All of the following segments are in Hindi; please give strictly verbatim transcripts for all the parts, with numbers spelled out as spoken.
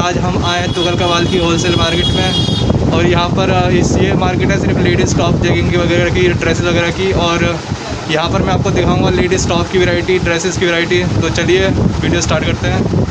आज हम आए हैं तुगलकाबाद की होलसेल मार्केट में। और यहाँ पर इस ये मार्केट है सिर्फ लेडीज़ टॉप जैगिंग वगैरह की, ड्रेसेस वगैरह की। और यहाँ पर मैं आपको दिखाऊंगा लेडीज़ टॉप की वैरायटी, ड्रेसेस की वैरायटी। तो चलिए वीडियो स्टार्ट करते हैं।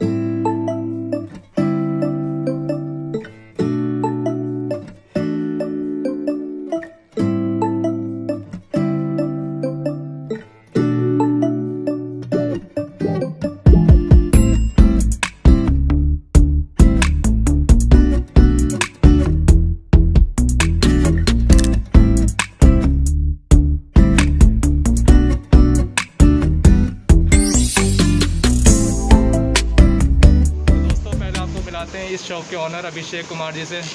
इस शॉप के ऑनर अभिषेक कुमार जी से।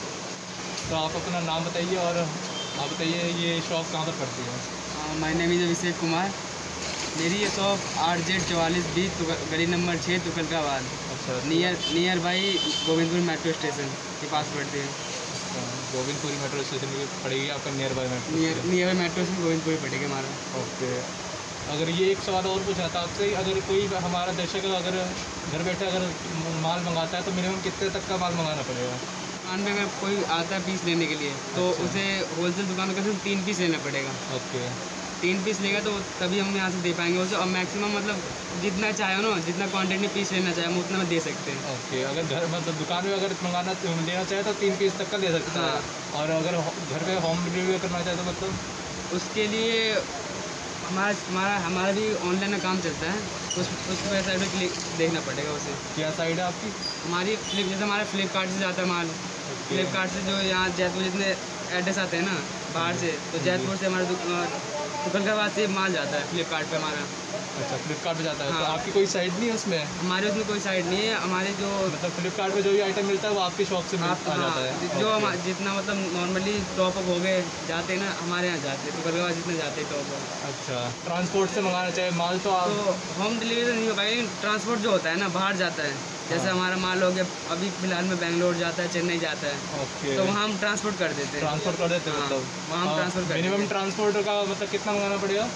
तो आप अपना नाम बताइए और आप बताइए ये शॉप कहाँ पर पड़ती है। My name is Abhishek Kumar. मेरी ये शॉप आठ जेड चौवालीस बी गली नंबर छः तुगलकाबाद, अच्छा, near near by Govindpur metro station के पास पड़ती है। अच्छा, गोविंदपुरी मेट्रो स्टेशन की पड़ेगी आपका, near by metro near near by metro station Govindpuri पड़ेगी हमारा। ओके। अगर ये एक सवाल और पूछना था आपसे, अगर कोई हमारा दर्शक अगर घर बैठे अगर माल मंगाता है तो मिनिमम कितने तक का माल मंगाना पड़ेगा? दुकान में अगर कोई आता है पीस लेने के लिए तो अच्छा, उसे होलसेल दुकान का सिर्फ तीन पीस लेना पड़ेगा। ओके। तीन पीस लेगा तो तभी हम यहाँ से दे पाएंगे उसे। और मैक्सिमम मतलब जितना चाहे ना, जितना क्वांटिटी में पीस लेना चाहे हम उतना में दे सकते हैं। ओके। अगर घर मतलब दुकान में अगर मंगाना लेना चाहे तो तीन पीस तक का ले सकते हैं। हाँ। और अगर घर पे होम डिलीवरी करना चाहे तो मतलब उसके लिए हमारा हमारा हमारा भी ऑनलाइन का काम चलता है, उस उसकी वेबसाइट पर क्लिक देखना पड़ेगा उसे। क्या साइड है आपकी? हमारी फ्लिप जैसे हमारा फ्लिपकार्ट से जाता है माल। फ्लिपकार्ट से जो यहाँ जयपुर जितने एड्रेस आते हैं ना बाहर से, तो जयपुर से हमारे तुगलकाबाद से माल जाता है फ्लिपकार्ट पे हमारा। अच्छा, फ्लिपकार्ट पे जाता है। हाँ। तो आपकी कोई साइड नहीं है उसमें? हमारे उसमें कोई साइड नहीं है। हमारे जो मतलब फ्लिपकार्ट पे जो भी आइटम मिलता है वो आपकी शॉप से आप, आ जाता है। जो हम जितना मतलब नॉर्मली टॉप अप हो गए जाते हैं ना हमारे यहाँ जाते हैं, तुगलकाबाद जितने जाते हैं टॉप अप। अच्छा, ट्रांसपोर्ट से मंगाना चाहिए माल तो आप तो होम डिलीवरी तो नहीं हो पाएगी, लेकिन ट्रांसपोर्ट जो होता है ना बाहर जाता है। जैसे हाँ। हमारा माल हो गया अभी फिलहाल में बेंगलोर जाता है, चेन्नई जाता है। ओके। तो वहाँ हम ट्रांसपोर्ट कर देते हैं। ट्रांसपोर्ट कर देते हैं। मतलब वहाँ हम ट्रांसपोर्ट कर मिनिमम ट्रांसपोर्ट का मतलब कितना मंगाना पड़ेगा?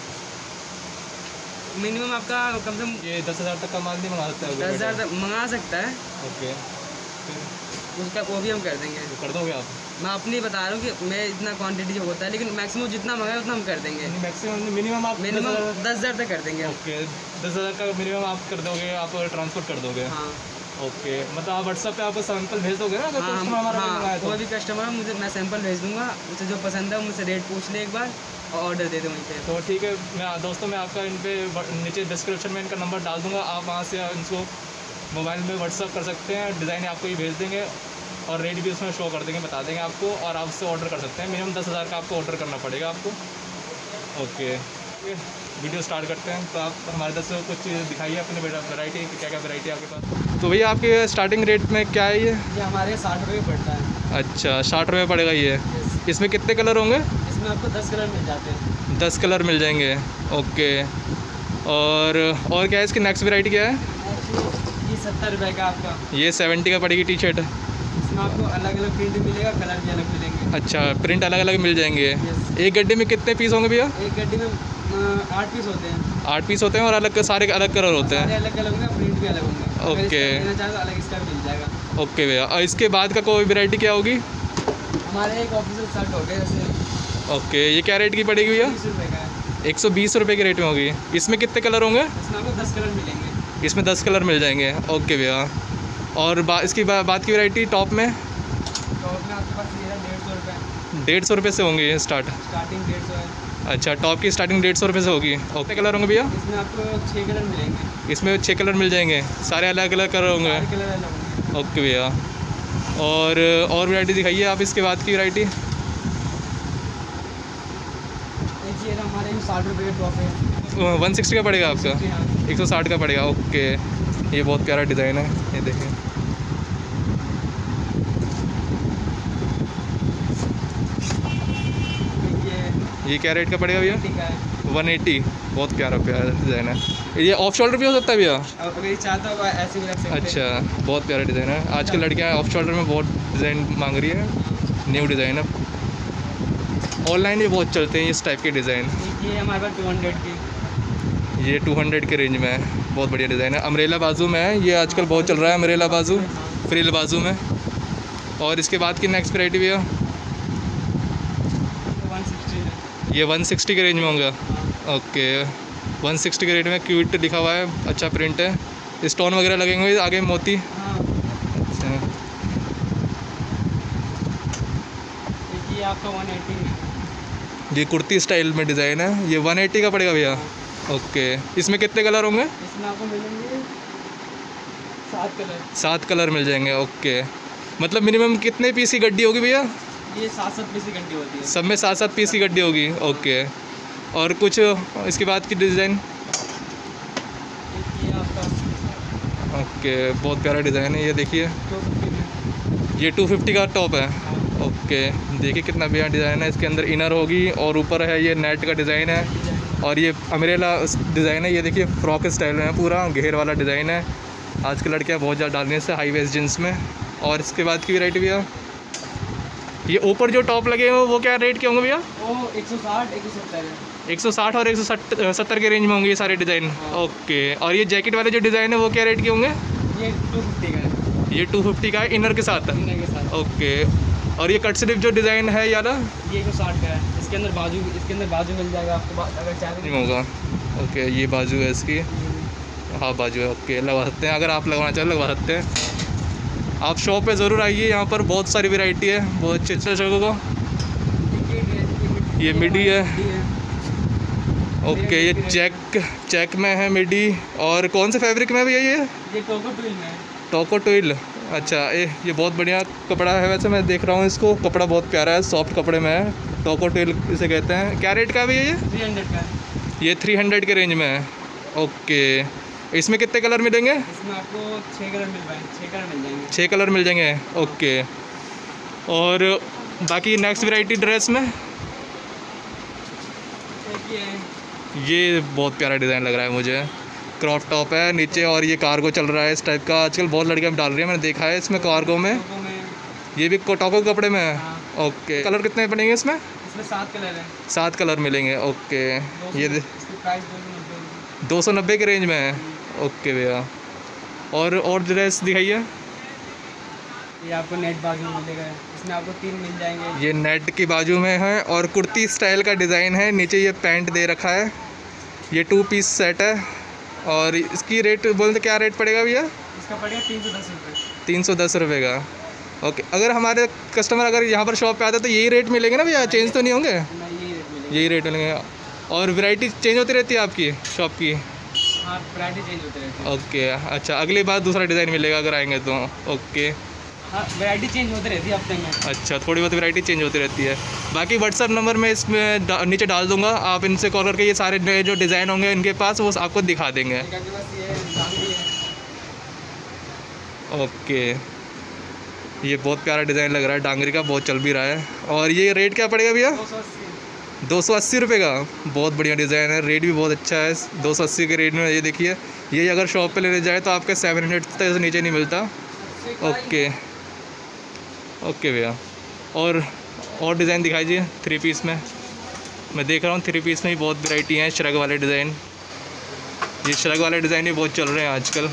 मिनिमम आपका कम से कम ये दस हज़ार तक का माल नहीं मंगा सकता है? दस हज़ार तक मंगा सकता है। ओके। उसका वो भी हम कर देंगे। तो कर दोगे आप? मैं अपनी बता रहा हूँ कि मैं इतना क्वांटिटी जो होता है, लेकिन मैक्सिमम जितना मंगाए उतना हम कर देंगे। मैक्सिमम मिनिमम आप मिनिमम दस हज़ार तक कर देंगे। ओके, दस हज़ार का मिनिमम आप कर दोगे, आप ट्रांसपोर्ट कर दोगे। हाँ। ओके। मतलब आप व्हाट्सएप पे आपको सैंपल भेज दोगे ना? अगर हाँ, कस्टमर हमारा हाँ, कोई भी कस्टमर मुझे मैं सैंपल भेज दूँगा, उसे जो पसंद है मुझसे रेट पूछ ले एक बार और ऑर्डर दे दो वहीं पे। तो ठीक है, मैं दोस्तों मैं आपका इन पे नीचे डिस्क्रिप्शन में इनका नंबर डाल दूँगा, आप वहाँ से इनको मोबाइल में व्हाट्सअप कर सकते हैं, डिज़ाइन आपको ही भेज देंगे और रेट भी उसमें शो कर देंगे, बता देंगे आपको, और आप उससे ऑर्डर कर सकते हैं। मिनिमम दस हज़ार का आपको ऑर्डर करना पड़ेगा आपको। ओके, वीडियो स्टार्ट करते हैं। तो आप हमारे दस कुछ चीज़ दिखाइए अपने वैरायटी, क्या क्या वैरायटी आपके पास। तो भैया आपके स्टार्टिंग रेट में क्या है ये? ये हमारे साठ रुपये पड़ता है। अच्छा, साठ रुपये पड़ेगा ये। इसमें कितने कलर होंगे? इसमें आपको दस कलर मिल जाते हैं। दस कलर मिल जाएंगे। ओके। और और क्या है इसकी नेक्स्ट वैरायटी क्या है? ये सत्तर रुपये का आपका। ये सेवेंटी का पड़ेगी टी शर्ट। इसमें आपको अलग अलग प्रिंट मिलेगा, कलर भी अलग मिलेंगे। अच्छा, प्रिंट अलग अलग मिल जाएंगे। एक गड्ढे में कितने पीस होंगे भैया? एक गड्ढे में आठ पीस होते हैं। आठ पीस होते हैं और अलग सारे अलग कलर होते हैं? अलग अलग होंगे, प्रिंट भी अलग होंगे। ओके। लेना चाहे तो अलग इसका मिल जाएगा। ओके भैया। और इसके बाद का कोई वैरायटी क्या होगी? हमारे एक ऑफिशियल शर्ट हो गए जैसे। ओके, ये क्या रेट की पड़ेगी भैया? बीस रुपये का है। एक सौ बीस रुपये के रेट में होगी। इसमें कितने कलर होंगे? इसमें आपको दस कलर मिलेंगे। इसमें दस कलर मिल जाएंगे। ओके भैया। और बा, इसकी बा, बात की वैरायटी टॉप में? टॉप में आपके पास ये है डेढ़ सौ रुपये। डेढ़ सौ रुपये से होंगी ये स्टार्ट? स्टार्टिंग डेढ़ सौ है। अच्छा, टॉप की स्टार्टिंग डेढ़ सौ रुपये से होगी। ओके। कलर होंगे भैया? इसमें आपको छः कलर मिलेंगे। इसमें छः कलर मिल जाएंगे, सारे अलग अलग कलर होंगे? कलर अलग होंगे। ओके भैया। और और वैरायटी दिखाइए आप इसके बाद की वैरायटी। देखिए हमारे साठ रुपये का टॉप है। वन सिक्सटी का पड़ेगा आपका? एक सौ साठ का पड़ेगा। ओके। ये बहुत प्यारा डिज़ाइन है, ये देखें। ये क्या रेट का पड़ेगा भैया? One eighty. बहुत प्यारा प्यारा डिज़ाइन है। ये ऑफ शोल्डर भी हो सकता है भैया? अगर चाहता हो ऐसे भी रख सकते हैं। अच्छा, बहुत प्यारा डिज़ाइन है। आजकल लड़कियाँ ऑफ शोल्डर में बहुत डिज़ाइन मांग रही है, न्यू डिज़ाइन है। ऑनलाइन भी बहुत चलते हैं इस टाइप के डिज़ाइन। ये हमारे पास टू हंड्रेड की ये टू हंड्रेड के रेंज में है, बहुत बढ़िया डिज़ाइन है। अम्ब्रेला बाजू में है, ये आजकल बहुत चल रहा है अम्ब्रेला बाजू, फ्रिल बाजू में। और इसके बाद की नेक्स्ट वैरायटी भैया ये वन सिक्सटी के रेंज में होगा। ओके, वन सिक्सटी के रेट में क्यूट लिखा हुआ है, अच्छा प्रिंट है, स्टोन वगैरह लगेंगे आगे मोती। अच्छा, ये आपका वन एटी ये कुर्ती स्टाइल में डिज़ाइन है, ये वन एटी का पड़ेगा भैया। ओके, इसमें कितने कलर होंगे? इसमें आपको मिलेंगे सात कलर। सात कलर मिल जाएंगे। ओके, मतलब मिनिमम कितने पीस की गड्डी होगी भैया? ये सात सात पीस की गड्डी होती है, सब में सात सात पीस की गड्डी होगी। ओके, और कुछ इसके बाद की डिज़ाइन? ये आपका ओके, बहुत प्यारा डिज़ाइन है, ये देखिए, टू फिफ्टी में। ये टू फिफ्टी का टॉप है। ओके, देखिए कितना बढ़िया डिज़ाइन है, इसके अंदर इनर होगी और ऊपर है ये नेट का डिज़ाइन है, और ये अम्ब्रेला डिज़ाइन है। ये देखिए फ्रॉक स्टाइल में है, पूरा घेर वाला डिज़ाइन है। आज के लड़कियाँ बहुत ज़्यादा डाल रही हैं इससे हाई वेस्ट जींस में। और इसके बाद की वैरायटी भैया, ये ऊपर जो टॉप लगे हैं वो क्या रेट के होंगे भैया? वो एक सौ साठ एक सौ सत्तर है। एक सौ साठ और एक सौ सत्तर के रेंज में होंगे ये सारे डिज़ाइन। ओके, और ये जैकेट वाले जो डिज़ाइन है वो क्या रेट के होंगे? ये टू फिफ्टी का है। ये टू फिफ्टी का है इनर के साथ। इनर के साथ। ओके, और ये कट स्लीव जो डिज़ाइन है यारा, ये एक सौ साठ का है। इसके अंदर बाजू इसके अंदर बाजू मिल जाएगा आपको, बा- अगर चाहे नहीं होगा। ओके, ये बाजू है इसकी, हाँ बाजू है। ओके, लगवा सकते हैं, अगर आप लगवाना चाहें लगवा सकते हैं। आप शॉप पे ज़रूर आइए, यहाँ पर बहुत सारी वैरायटी है, बहुत अच्छे अच्छे जगह को। ये मिडी है। ओके, ये चेक चेक में है मिडी। और कौन से फैब्रिक में है भैया ये? ये टोको ट्विल में है। टोको ट्विल, अच्छा, ये ये बहुत बढ़िया कपड़ा है, वैसे मैं देख रहा हूँ इसको, कपड़ा बहुत प्यारा है, सॉफ्ट कपड़े में है। टोको ट्विल इसे कहते हैं। क्या रेट का है भैया ये? थ्री हंड्रेड का है। ये थ्री हंड्रेड के रेंज में है। ओके, इसमें कितने कलर मिलेंगे? इसमें आपको छः कलर मिल पाएंगे, छः कलर मिल जाएंगे। छः कलर मिल जाएंगे। ओके, और बाकी नेक्स्ट वैरायटी ड्रेस में एक ये है। ये बहुत प्यारा डिज़ाइन लग रहा है मुझे, क्रॉप टॉप है नीचे और ये कार्गो चल रहा है इस टाइप का, आजकल बहुत लड़कियाँ डाल रही हैं, मैंने देखा है इसमें कार्गो में। टोको में ये भी टॉको के कपड़े में है। हाँ। ओके, कलर कितने पड़ेंगे इसमें? इसमें सात कलर है। सात कलर मिलेंगे। ओके, ये दे- इसकी प्राइस दो सौ नब्बे दो सौ नब्बे के रेंज में है। ओके भैया, और और ड्रेस दिखाइए। ये आपको नेट बाजू में मिलेगा, इसमें आपको तीन मिल जाएंगे। ये नेट की बाजू में है और कुर्ती स्टाइल का डिज़ाइन है, नीचे ये पैंट दे रखा है। ये टू पीस सेट है और इसकी रेट बोलते क्या रेट पड़ेगा भैया? इसका पड़ेगा तीन सौ दस रुपये। तीन सौ दस रुपये का। ओके, अगर हमारे कस्टमर अगर यहाँ पर शॉप पे आते हैं तो यही रेट मिलेंगे ना भैया, चेंज तो नहीं होंगे? नहीं, यही रेट मिलेगा। यही रेट मिलेंगे। और वैरायटी चेंज होती रहती है आपकी शॉप की? हाँ, वैरायटी चेंज होते रहते हैं। ओके, अच्छा, अगली बार दूसरा डिज़ाइन मिलेगा अगर आएंगे तो। ओके, हाँ, वैरायटी चेंज होती रहती है हफ्ते में। अच्छा, थोड़ी बहुत वैरायटी चेंज होती रहती है। बाकी व्हाट्सअप नंबर मैं इसमें डा- नीचे डाल दूंगा, आप इनसे कॉल करके ये सारे नए जो डिज़ाइन होंगे इनके पास वो आपको दिखा देंगे। एक आपके पास ये डांगरी है। ओके, ये बहुत प्यारा डिज़ाइन लग रहा है, डांगरी का बहुत चल भी रहा है। और ये रेट क्या पड़ेगा भैया? दो सौ अस्सी। दो सौ अस्सी रुपये का। बहुत बढ़िया डिज़ाइन है, रेट भी बहुत अच्छा है। दो सौ अस्सी के रेट में ये देखिए, ये अगर शॉप पे लेने जाए तो आपका सेवन हंड्रेड तक से नीचे नहीं मिलता। ओके ओके भैया, और और डिज़ाइन दिखाइए थ्री पीस में। मैं देख रहा हूँ थ्री पीस में भी बहुत वैरायटी हैं, श्रग वाले डिज़ाइन। ये श्रग वाले डिज़ाइन भी बहुत चल रहे हैं आजकल।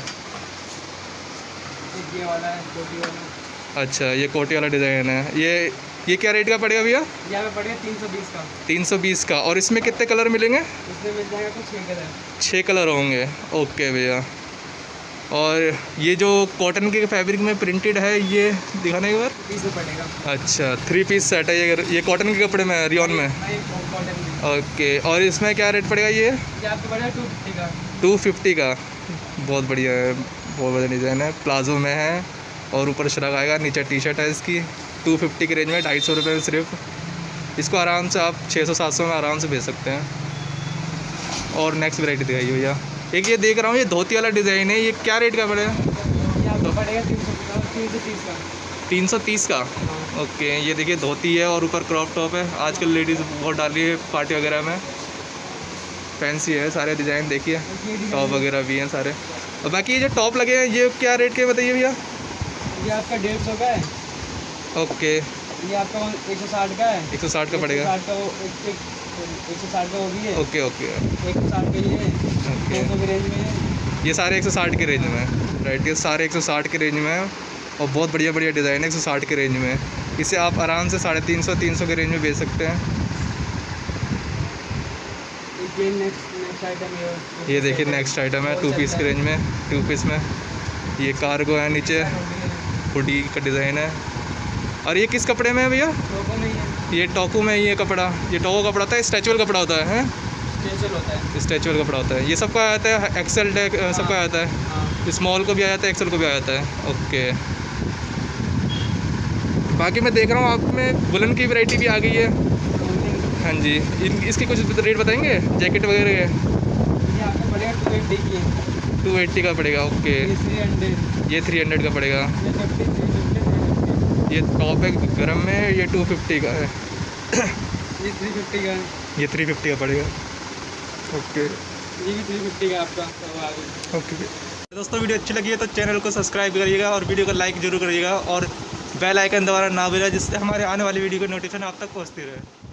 एक ये वाला है, कोटी वाला। अच्छा, ये कोटी वाला डिज़ाइन है। ये ये क्या रेट का पड़ेगा भैया? ये हमें पड़ेगा तीन सौ बीस का। तीन सौ बीस का। और इसमें कितने कलर मिलेंगे? इसमें मिल जाएगा कुछ छः कलर। छः कलर होंगे। ओके भैया, और ये जो कॉटन के फैब्रिक में प्रिंटेड है ये दिखाने के बाद? तीस में पड़ेगा। अच्छा, थ्री पीस सेट है ये ये कॉटन के कपड़े में है, रियॉन में। नहीं, कॉटन में। ओके, और इसमें क्या रेट पड़ेगा ये? ये आपको पड़ेगा टू फिफ्टी का। टू फिफ्टी का। बहुत बढ़िया है, बहुत बढ़िया डिज़ाइन है, प्लाजो में है और ऊपर श्रग आएगा, नीचे टी शर्ट है इसकी। टू फिफ्टी के रेंज में, ढाई सौ रुपये में सिर्फ। इसको आराम से आप छः सौ सात सौ में आराम से भेज सकते हैं। और नेक्स्ट वैरायटी दिखाइए भैया। एक ये देख रहा हूँ, ये धोती वाला डिज़ाइन है, ये क्या रेट का पड़ेगा? ये आपको पड़ेगा तीन सौ तीन सौ तीस का। तीन सौ तीस का। ओके, ये देखिए धोती है और ऊपर क्रॉप टॉप है। आजकल लेडीज़ बहुत डाली है पार्टी वगैरह में, फैंसी है सारे डिज़ाइन। देखिए टॉप वगैरह भी हैं सारे। और बाकी ये जो टॉप लगे हैं ये क्या रेट के बताइए भैया? ये आपका डेढ़ सौ का है। ओके, ये आपका एक सौ साठ का है। एक सौ साठ का पड़ेगा। एक सौ साठ का वो एक एक एक सौ साठ का वो भी है। ओके ओके एक सौ साठ का ये है। ओके, दो सौ की रेंज में है। ये सारे एक सौ साठ के रेंज में है, राइट। ये सारे एक सौ साठ के रेंज में है और बहुत बढ़िया बढ़िया डिज़ाइन है एक सौ साठ के रेंज में। इसे आप आराम से साढ़े तीन सौ तीन सौ के रेंज में बेच सकते हैं। ये नेक्स्ट नेक्स्ट आइटम है, ये देखिए नेक्स्ट आइटम है टू पीस की रेंज में, टू पीस में ये कार्गो है, नीचे हुडी का डिज़ाइन है। और ये किस कपड़े में है भैया? टोको में ही है। ये टोकू में ही है कपड़ा, ये टोको कपड़ा होता है, स्ट्रेचुअल कपड़ा होता है, हैं? स्ट्रेचल होता है। स्ट्रेचुअल कपड़ा होता है। ये सबका आ जाता है, एक्सेल सबका आ जाता है, हाँ। स्मॉल को भी आ जाता है, एक्सेल को भी आ जाता है। ओके, बाकी मैं देख रहा हूँ आप में वुलन की वैरायटी भी आ गई है। हाँ जी, इन इसकी कुछ रेट बताएंगे जैकेट वगैरह के? ये आपको पड़ेगा टू एट्टी की, टू एट्टी का पड़ेगा। ओके, ये थ्री हंड्रेड, ये थ्री हंड्रेड का पड़ेगा। ये फिफ्टी थ्री फिफ्टी, ये टॉप है गरम में, ये टू फिफ्टी का है। ये थ्री फिफ्टी का है, ये थ्री फिफ्टी का पड़ेगा। ओके, ये भी थ्री फिफ्टी का आपका सब आ गया। ओके दोस्तों, वीडियो अच्छी लगी है तो चैनल को सब्सक्राइब करिएगा और वीडियो को लाइक जरूर करिएगा और बेल आइकन दबाना ना भूलिएगा, जिससे हमारे आने वाली वीडियो की नोटिफिकेशन आप तक पहुँचती रहे।